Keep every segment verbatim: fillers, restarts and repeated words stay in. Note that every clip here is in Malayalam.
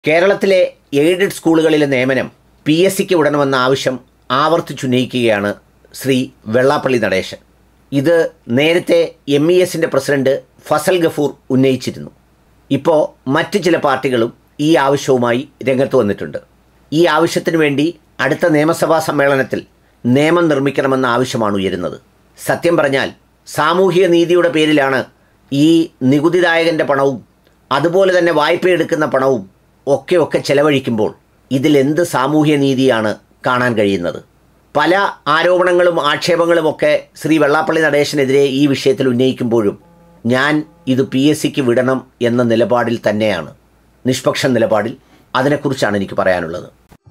കേരളത്തിലെ എയ്ഡഡ് സ്കൂളുകളിലെ നിയമനം പി എസ് സിക്ക് വിടണമെന്ന ആവശ്യം ആവർത്തിച്ചുന്നയിക്കുകയാണ് ശ്രീ വെള്ളാപ്പള്ളി നടേശൻ. ഇത് നേരത്തെ എം ഇ എസിൻ്റെ പ്രസിഡന്റ് ഫസൽ ഗഫൂർ ഉന്നയിച്ചിരുന്നു. ഇപ്പോൾ മറ്റ് ചില പാർട്ടികളും ഈ ആവശ്യവുമായി രംഗത്ത് വന്നിട്ടുണ്ട്. ഈ ആവശ്യത്തിനു വേണ്ടി അടുത്ത നിയമസഭാ സമ്മേളനത്തിൽ നിയമം നിർമ്മിക്കണമെന്ന ആവശ്യമാണ് ഉയരുന്നത്. സത്യം പറഞ്ഞാൽ സാമൂഹിക നീതിയുടെ പേരിലാണ് ഈ നികുതിദായകൻ്റെ പണവും അതുപോലെ തന്നെ വായ്പയെടുക്കുന്ന പണവും ഒക്കെ ഒക്കെ ചെലവഴിക്കുമ്പോൾ ഇതിലെന്ത് സാമൂഹ്യ നീതിയാണ് കാണാൻ കഴിയുന്നത്? പല ആരോപണങ്ങളും ആക്ഷേപങ്ങളുമൊക്കെ ശ്രീ വെള്ളാപ്പള്ളി നടേശനെതിരെ ഈ വിഷയത്തിൽ ഉന്നയിക്കുമ്പോഴും ഞാൻ ഇത് പി എസ് സിക്ക് വിടണം എന്ന നിലപാടിൽ തന്നെയാണ്, നിഷ്പക്ഷ നിലപാടിൽ. അതിനെക്കുറിച്ചാണ് എനിക്ക് പറയാനുള്ളത്.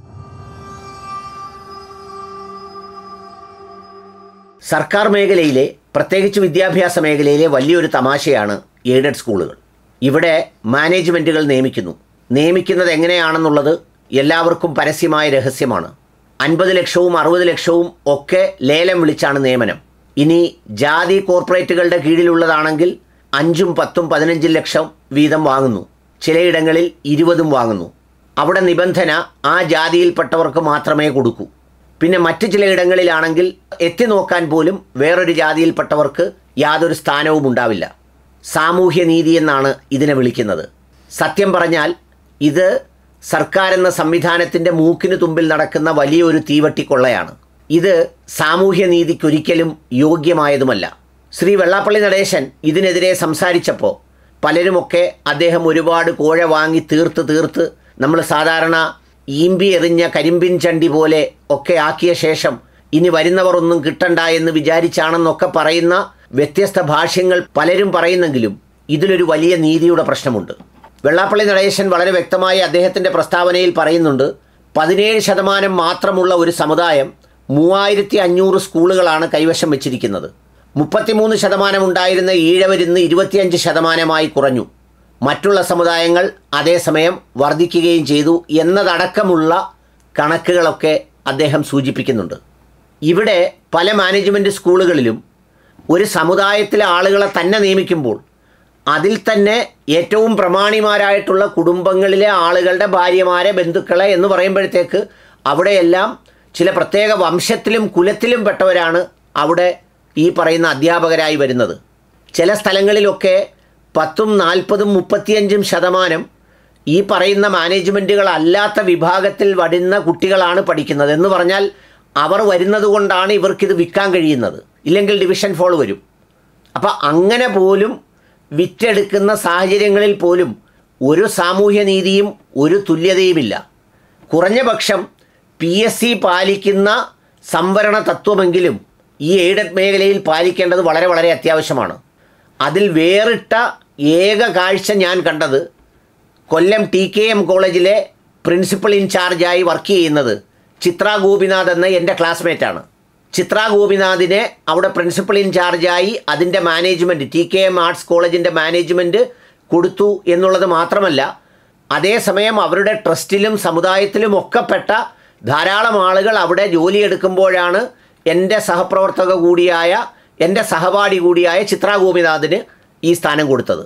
സർക്കാർ മേഖലയിലെ, പ്രത്യേകിച്ച് വിദ്യാഭ്യാസ മേഖലയിലെ വലിയൊരു തമാശയാണ് എയ്ഡഡ് സ്കൂളുകൾ. ഇവിടെ മാനേജ്മെൻറ്റുകൾ നിയമിക്കുന്നു. നിയമിക്കുന്നത് എങ്ങനെയാണെന്നുള്ളത് എല്ലാവർക്കും പരസ്യമായ രഹസ്യമാണ്. അൻപത് ലക്ഷവും അറുപത് ലക്ഷവും ഒക്കെ ലേലം വിളിച്ചാണ് നിയമനം. ഇനി ജാതി കോർപ്പറേറ്റുകളുടെ കീഴിലുള്ളതാണെങ്കിൽ അഞ്ചും പത്തും പതിനഞ്ചും ലക്ഷം വീതം വാങ്ങുന്നു. ചിലയിടങ്ങളിൽ ഇരുപതും വാങ്ങുന്നു. അവിടെ നിബന്ധന ആ ജാതിയിൽപ്പെട്ടവർക്ക് മാത്രമേ കൊടുക്കൂ. പിന്നെ മറ്റ് ചിലയിടങ്ങളിലാണെങ്കിൽ എത്തി നോക്കാൻ പോലും വേറൊരു ജാതിയിൽപ്പെട്ടവർക്ക് യാതൊരു സ്ഥാനവും ഉണ്ടാവില്ല. സാമൂഹ്യ നീതി എന്നാണ് ഇതിനെ വിളിക്കുന്നത്. സത്യം പറഞ്ഞാൽ ഇത് സർക്കാർ എന്ന സംവിധാനത്തിൻ്റെ മൂക്കിന് തുമ്പിൽ നടക്കുന്ന വലിയൊരു തീവട്ടിക്കൊള്ളയാണ്. ഇത് സാമൂഹ്യ നീതിക്കൊരിക്കലും യോഗ്യമായതുമല്ല. ശ്രീ വെള്ളാപ്പള്ളി നടേശൻ ഇതിനെതിരെ സംസാരിച്ചപ്പോൾ പലരുമൊക്കെ അദ്ദേഹം ഒരുപാട് കോഴ വാങ്ങി തീർത്ത് തീർത്ത് നമ്മൾ സാധാരണ ഈമ്പി എറിഞ്ഞ കരിമ്പിൻ ചണ്ടി പോലെ ഒക്കെ ആക്കിയ ശേഷം ഇനി വരുന്നവർ ഒന്നും കിട്ടണ്ട എന്ന് വിചാരിച്ചാണെന്നൊക്കെ പറയുന്ന വ്യത്യസ്ത ഭാഷ്യങ്ങൾ പലരും പറയുന്നെങ്കിലും ഇതിലൊരു വലിയ നീതിയുടെ പ്രശ്നമുണ്ട്. വെള്ളാപ്പള്ളി നടേശൻ വളരെ വ്യക്തമായി അദ്ദേഹത്തിൻ്റെ പ്രസ്താവനയിൽ പറയുന്നുണ്ട്, പതിനേഴ് ശതമാനം മാത്രമുള്ള ഒരു സമുദായം മൂവായിരത്തി അഞ്ഞൂറ് സ്കൂളുകളാണ് കൈവശം വെച്ചിരിക്കുന്നത്. മുപ്പത്തിമൂന്ന് ശതമാനം ഉണ്ടായിരുന്ന ഈഴവരിന്ന് ഇരുപത്തിയഞ്ച് ശതമാനമായി കുറഞ്ഞു. മറ്റുള്ള സമുദായങ്ങൾ അതേസമയം വർദ്ധിക്കുകയും ചെയ്തു എന്നതടക്കമുള്ള കണക്കുകളൊക്കെ അദ്ദേഹം സൂചിപ്പിക്കുന്നുണ്ട്. ഇവിടെ പല മാനേജ്മെൻറ്റ് സ്കൂളുകളിലും ഒരു സമുദായത്തിലെ ആളുകളെ തന്നെ നിയമിക്കുമ്പോൾ അതിൽ തന്നെ ഏറ്റവും പ്രമാണിമാരായിട്ടുള്ള കുടുംബങ്ങളിലെ ആളുകളുടെ ഭാര്യമാരെ, ബന്ധുക്കളെ എന്ന് പറയുമ്പോഴത്തേക്ക് അവിടെയെല്ലാം ചില പ്രത്യേക വംശത്തിലും കുലത്തിലും പെട്ടവരാണ് അവിടെ ഈ പറയുന്ന അധ്യാപകരായി വരുന്നത്. ചില സ്ഥലങ്ങളിലൊക്കെ പത്തും നാൽപ്പതും മുപ്പത്തിയഞ്ചും ശതമാനം ഈ പറയുന്ന മാനേജ്മെൻറ്റുകളല്ലാത്ത വിഭാഗത്തിൽ വരുന്ന കുട്ടികളാണ് പഠിക്കുന്നത്. എന്ന് പറഞ്ഞാൽ അവർ വരുന്നത് കൊണ്ടാണ് ഇവർക്കിത് വിൽക്കാൻ കഴിയുന്നത്, ഇല്ലെങ്കിൽ ഡിവിഷൻ ഫോൾ വരും. അപ്പോൾ അങ്ങനെ പോലും വിറ്റെടുക്കുന്ന സാഹചര്യങ്ങളിൽ പോലും ഒരു സാമൂഹ്യ നീതിയും ഒരു തുല്യതയുമില്ല. കുറഞ്ഞ പക്ഷം പി എസ് സി പാലിക്കുന്ന സംവരണ തത്വമെങ്കിലും ഈ എയ്ഡഡ് മേഖലയിൽ പാലിക്കേണ്ടത് വളരെ വളരെ അത്യാവശ്യമാണ്. അതിൽ വേറിട്ട ഏക കാഴ്ച ഞാൻ കണ്ടത് കൊല്ലം ടി കെ എം കോളേജിലെ പ്രിൻസിപ്പൽ ഇൻചാർജായി വർക്ക് ചെയ്യുന്നത് ചിത്ര ഗോപിനാഥ് എന്ന എൻ്റെ ക്ലാസ്മേറ്റാണ്. ചിത്ര ഗോപിനാഥിനെ അവിടെ പ്രിൻസിപ്പൽ ഇൻചാർജായി അതിൻ്റെ management, T K M arts കോളേജിൻ്റെ മാനേജ്മെൻറ്റ് കൊടുത്തു എന്നുള്ളത് മാത്രമല്ല, അതേസമയം അവരുടെ ട്രസ്റ്റിലും സമുദായത്തിലും ഒക്കെ പെട്ട ധാരാളം ആളുകൾ അവിടെ ജോലിയെടുക്കുമ്പോഴാണ് എൻ്റെ സഹപ്രവർത്തക കൂടിയായ, എൻ്റെ സഹപാഠി കൂടിയായ ചിത്ര ഗോപിനാഥിന് ഈ സ്ഥാനം കൊടുത്തത്.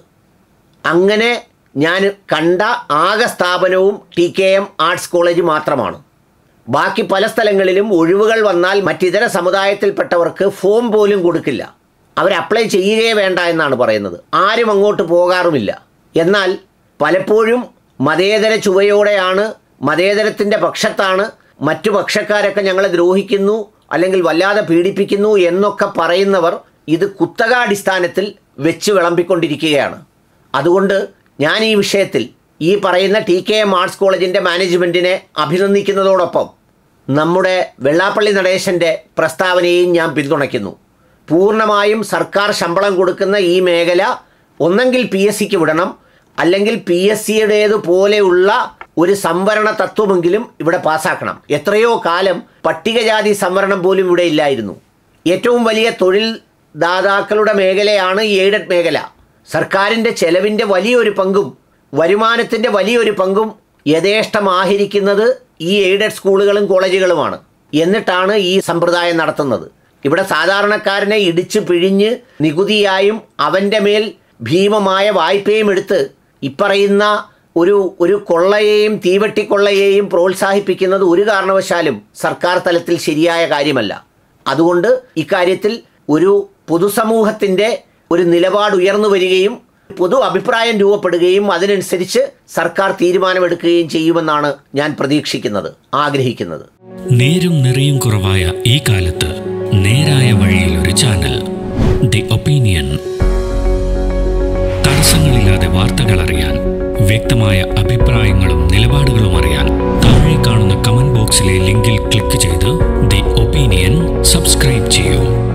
അങ്ങനെ ഞാൻ കണ്ട ആകെ സ്ഥാപനവും T K M arts college മാത്രമാണ്. ബാക്കി പല സ്ഥലങ്ങളിലും ഒഴിവുകൾ വന്നാൽ മറ്റിതര സമുദായത്തിൽപ്പെട്ടവർക്ക് ഫോം പോലും കൊടുക്കില്ല. അവർ അപ്ലൈ ചെയ്യുകയേ വേണ്ട എന്നാണ് പറയുന്നത്. ആരും അങ്ങോട്ട് പോകാറുമില്ല. എന്നാൽ പലപ്പോഴും മതേതര ചുവയോടെയാണ്, മതേതരത്തിൻ്റെ പക്ഷത്താണ്, മറ്റു പക്ഷക്കാരൊക്കെ ഞങ്ങളെ ദ്രോഹിക്കുന്നു അല്ലെങ്കിൽ വല്ലാതെ പീഡിപ്പിക്കുന്നു എന്നൊക്കെ പറയുന്നവർ ഇത് കുത്തകാടിസ്ഥാനത്തിൽ വെച്ച് വിളമ്പിക്കൊണ്ടിരിക്കുകയാണ്. അതുകൊണ്ട് ഞാൻ ഈ വിഷയത്തിൽ ഈ പറയുന്ന ടി കെ എം ആർട്സ് കോളേജിൻ്റെ മാനേജ്മെൻറ്റിനെ അഭിനന്ദിക്കുന്നതോടൊപ്പം നമ്മുടെ വെള്ളാപ്പള്ളി നടേശൻ്റെ പ്രസ്താവനയെയും ഞാൻ പിന്തുണയ്ക്കുന്നു. പൂർണ്ണമായും സർക്കാർ ശമ്പളം കൊടുക്കുന്ന ഈ മേഖല ഒന്നെങ്കിൽ പി എസ് സിക്ക് വിടണം, അല്ലെങ്കിൽ പി എസ് സിയുടേതുപോലെയുള്ള ഒരു സംവരണ തത്വമെങ്കിലും ഇവിടെ പാസ്സാക്കണം. എത്രയോ കാലം പട്ടികജാതി സംവരണം പോലും ഇവിടെ ഇല്ലായിരുന്നു. ഏറ്റവും വലിയ തൊഴിൽ ദാതാക്കളുടെ മേഖലയാണ് ഈ എയ്ഡഡ് മേഖല. സർക്കാരിൻ്റെ ചെലവിൻ്റെ വലിയൊരു പങ്കും വരുമാനത്തിൻ്റെ വലിയൊരു പങ്കും യഥേഷ്ടം ആഹരിക്കുന്നത് ഈ എയ്ഡഡ് സ്കൂളുകളും കോളേജുകളുമാണ്. എന്നിട്ടാണ് ഈ സമ്പ്രദായം നടത്തുന്നത്. ഇവിടെ സാധാരണക്കാരനെ ഇടിച്ച് പിഴിഞ്ഞ് നികുതിയായും അവൻ്റെ മേൽ ഭീമമായ വായ്പയും എടുത്ത് ഇപ്പറയുന്ന ഒരു ഒരു കൊള്ളയെയും തീവട്ടിക്കൊള്ളയെയും പ്രോത്സാഹിപ്പിക്കുന്നത് ഒരു കാരണവശാലും സർക്കാർ തലത്തിൽ ശരിയായ കാര്യമല്ല. അതുകൊണ്ട് ഇക്കാര്യത്തിൽ ഒരു പൊതുസമൂഹത്തിൻ്റെ ഒരു നിലപാട് ഉയർന്നു വരികയും പൊതു അഭിപ്രായം രൂപപ്പെടുകയും അതിനനുസരിച്ച് സർക്കാർ തീരുമാനമെടുക്കുകയും ചെയ്യുമെന്നാണ് ഞാൻ പ്രതീക്ഷിക്കുന്നത്, ആഗ്രഹിക്കുന്നത്. നേരും നിറയും കുറവായ ഈ കാലത്ത് നേരായ വഴിയിൽ ഒരു ചാനൽ, ദി ഒപ്പീനിയൻ. തടസ്സങ്ങളില്ലാതെ വാർത്തകൾ അറിയാൻ, വ്യക്തമായ അഭിപ്രായങ്ങളും നിലപാടുകളും അറിയാൻ താഴെ കാണുന്ന കമന്റ് ബോക്സിലെ ലിങ്കിൽ ക്ലിക്ക് ചെയ്ത് ദി ഒപ്പീനിയൻ സബ്സ്ക്രൈബ് ചെയ്യൂ.